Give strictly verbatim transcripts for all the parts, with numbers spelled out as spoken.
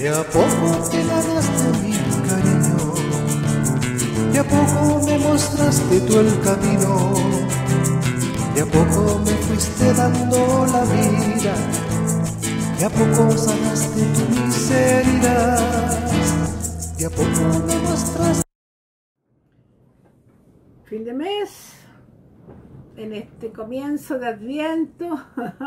a poco te ganaste mi cariño, de a poco me mostraste tú el camino, de a poco me fuiste dando la vida, de a poco sanaste tu miseria, de a poco me mostraste. Fin de mes, en este comienzo de Adviento.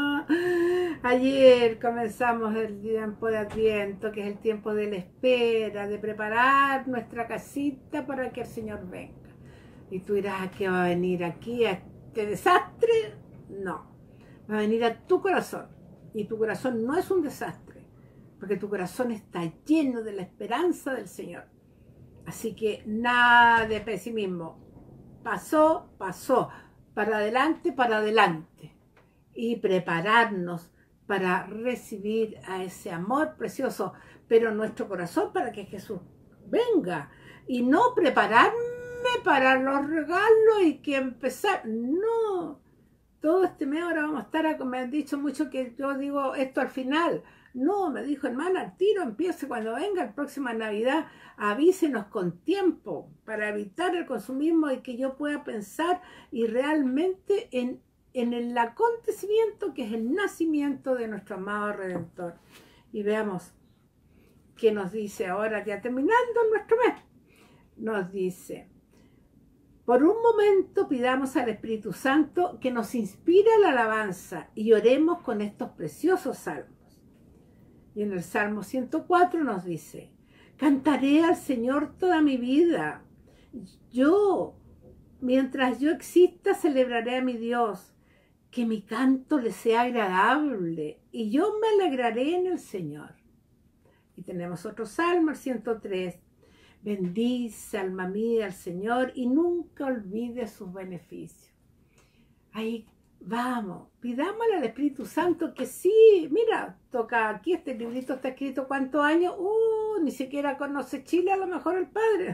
Ayer comenzamos el tiempo de Adviento, que es el tiempo de la espera, de preparar nuestra casita para que el Señor venga. Y tú dirás, ¿a qué va a venir aquí, a este desastre? No, va a venir a tu corazón. Y tu corazón no es un desastre, porque tu corazón está lleno de la esperanza del Señor. Así que nada de pesimismo. Pasó, pasó. Para adelante, para adelante. Y prepararnos para recibir a ese amor precioso, pero en nuestro corazón, para que Jesús venga. Y no prepararme para los regalos y que empezar. No. Todo este mes ahora vamos a estar, me han dicho mucho que yo digo esto al final. No, me dijo, hermana, al tiro empiece cuando venga la próxima Navidad, avísenos con tiempo para evitar el consumismo y que yo pueda pensar y realmente en, en el acontecimiento que es el nacimiento de nuestro amado Redentor. Y veamos qué nos dice ahora, ya terminando nuestro mes. Nos dice: por un momento pidamos al Espíritu Santo que nos inspire a la alabanza y oremos con estos preciosos salmos. Y en el Salmo ciento cuatro nos dice: cantaré al Señor toda mi vida. Yo, mientras yo exista, celebraré a mi Dios. Que mi canto le sea agradable y yo me alegraré en el Señor. Y tenemos otro Salmo, el ciento tres. Bendice, alma mía, al Señor y nunca olvide sus beneficios. Ahí vamos, pidámosle al Espíritu Santo que sí, mira, toca aquí, este librito está escrito cuántos años, uh, ni siquiera conoce Chile, a lo mejor el padre,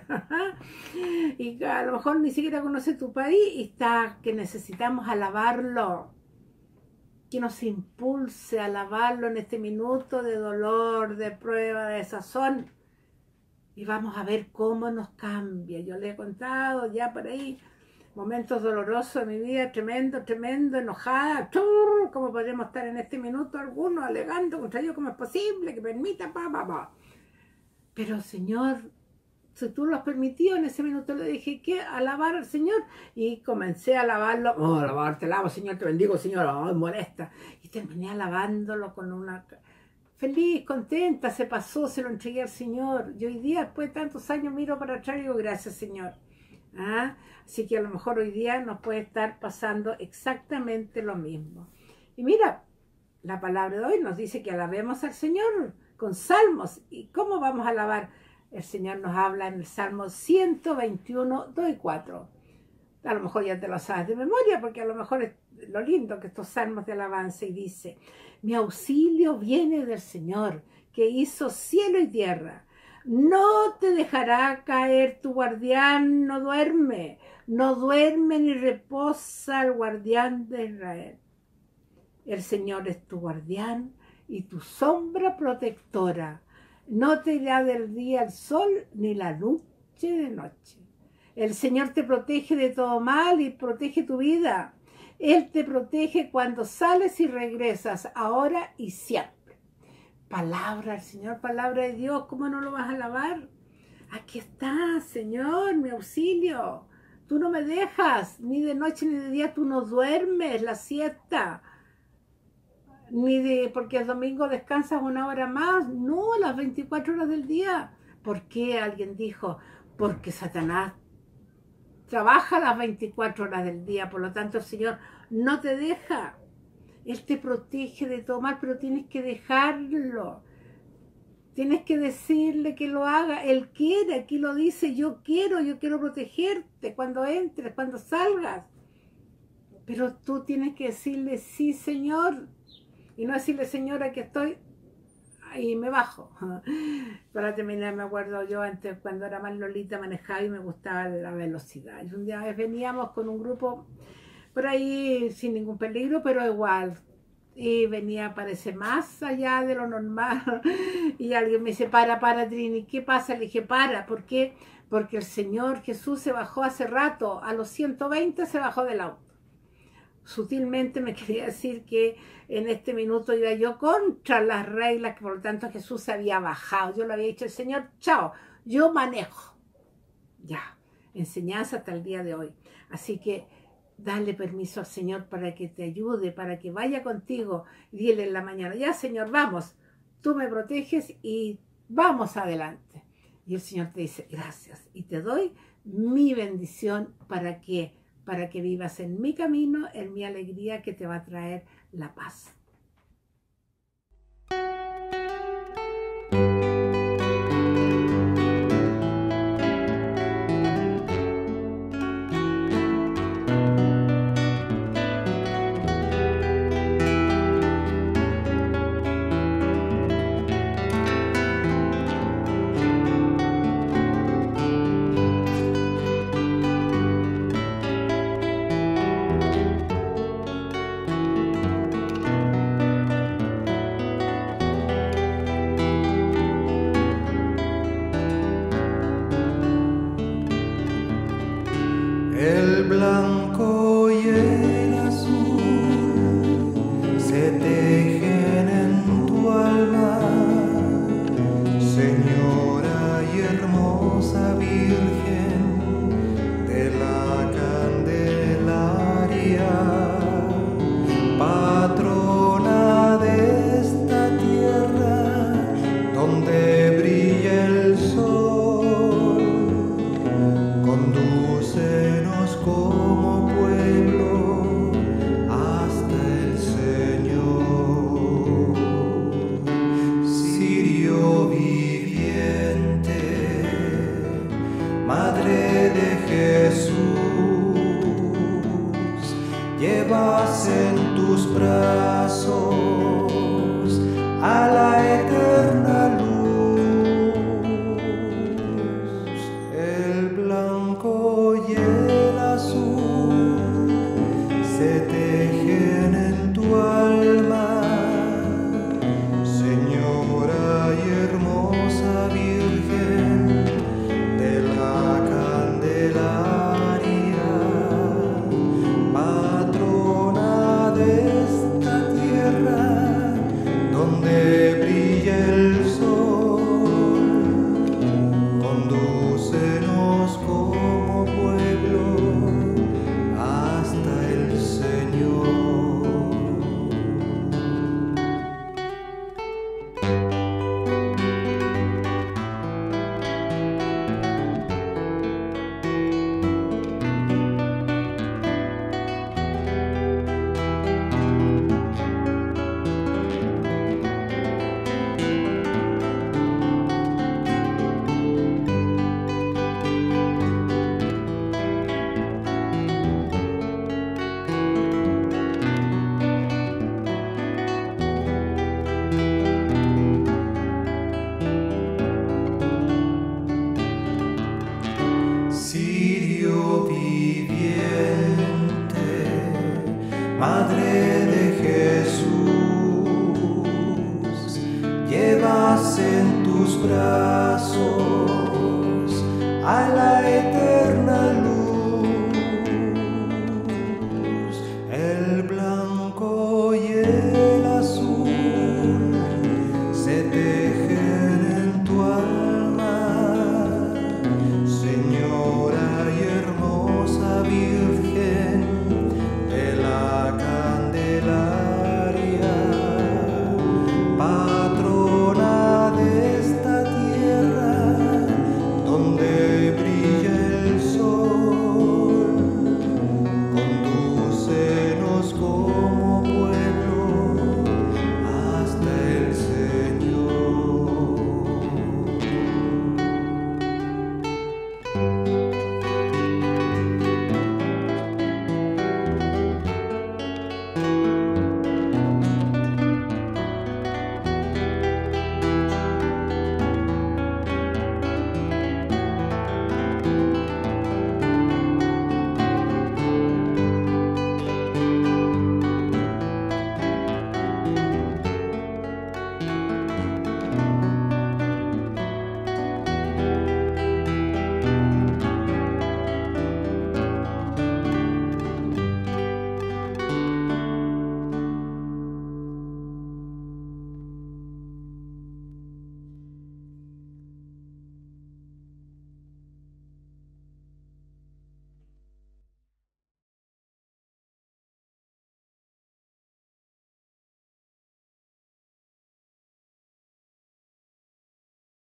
y a lo mejor ni siquiera conoce tu país, y está que necesitamos alabarlo, que nos impulse a alabarlo en este minuto de dolor, de prueba, de sazón. Y vamos a ver cómo nos cambia. Yo le he contado ya por ahí momentos dolorosos de mi vida, tremendo, tremendo, enojada. ¡Chur! ¿Cómo podemos estar en este minuto algunos alegando contra Dios? ¿Cómo es posible que permita? Pa, pa, pa. Pero Señor, si tú lo has permitido, en ese minuto le dije que alabar al Señor. Y comencé a alabarlo. Oh, alabar, te alabo, Señor, te bendigo, Señor. Oh, molesta. Y terminé alabándolo con una... feliz, contenta, se pasó, se lo entregué al Señor. Y hoy día, después de tantos años, miro para atrás y digo, gracias, Señor. ¿Ah? Así que a lo mejor hoy día nos puede estar pasando exactamente lo mismo. Y mira, la palabra de hoy nos dice que alabemos al Señor con salmos. ¿Y cómo vamos a alabar? El Señor nos habla en el Salmo ciento veintiuno, dos y cuatro. A lo mejor ya te lo sabes de memoria, porque a lo mejor es lo lindo que estos salmos de alabanza. Y dice: mi auxilio viene del Señor, que hizo cielo y tierra. No te dejará caer tu guardián, no duerme, no duerme ni reposa el guardián de Israel. El Señor es tu guardián y tu sombra protectora. No te irá del día el sol ni la noche de noche. El Señor te protege de todo mal y protege tu vida. Él te protege cuando sales y regresas, ahora y siempre. Palabra del Señor, palabra de Dios, ¿cómo no lo vas a alabar? Aquí está, Señor, mi auxilio. Tú no me dejas, ni de noche ni de día, tú no duermes la siesta. Ni de, porque el domingo descansas una hora más, no, las veinticuatro horas del día. ¿Por qué? Alguien dijo, porque Satanás trabaja las veinticuatro horas del día, por lo tanto el Señor no te deja. Él te protege de todo mal, pero tienes que dejarlo. Tienes que decirle que lo haga. Él quiere, aquí lo dice, yo quiero, yo quiero protegerte cuando entres, cuando salgas. Pero tú tienes que decirle, sí, Señor. Y no decirle, Señor, aquí estoy, y me bajo. Para terminar, me acuerdo yo antes, cuando era más lolita, manejaba y me gustaba la velocidad. Y un día veníamos con un grupo por ahí sin ningún peligro, pero igual y venía, parece, más allá de lo normal. Y alguien me dice, para, para, Trini, ¿qué pasa? Le dije, para, ¿por qué? Porque el Señor Jesús se bajó hace rato, a los ciento veinte se bajó del auto. Sutilmente me quería decir que en este minuto iba yo contra las reglas, que por lo tanto Jesús se había bajado. Yo le había dicho al Señor, chao, yo manejo. Ya, enseñanza hasta el día de hoy. Así que dale permiso al Señor para que te ayude, para que vaya contigo. Y dile en la mañana, ya Señor, vamos, tú me proteges y vamos adelante. Y el Señor te dice, gracias. Y te doy mi bendición para que, para que vivas en mi camino, en mi alegría que te va a traer la paz. El blanco y el azul se tejen en tu alma, Señora y hermosa Virgen de la Candelaria, patrona de esta tierra donde brilla el sol. Condúcenos como pueblo hasta el Señor. Cirio viviente, Madre de Jesús, llevas en tus brazos a la eterna luz. El blanco y el azul se tejen en tu alma, Señora y hermosa Virgen de la Candelaria, patrona de esta tierra donde brilla el sol. Condúcenos como pueblo hasta el Señor. Cirio viviente, Madre de Jesús, llevas en tus brazos a la eterna luz. El